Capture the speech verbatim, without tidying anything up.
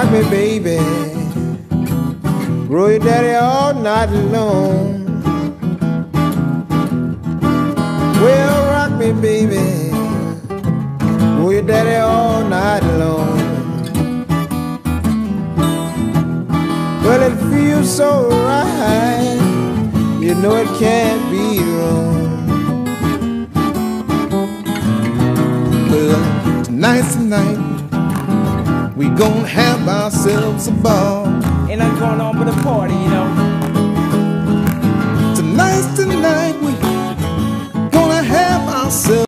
rock me, baby. Roll your daddy all night long. Well, rock me, baby. Roll your daddy all night long. Well, it feels so right. You know it can't be wrong. Well, tonight's the night. We gon' have ourselves a ball. Ain't nothing going on but a party, you know.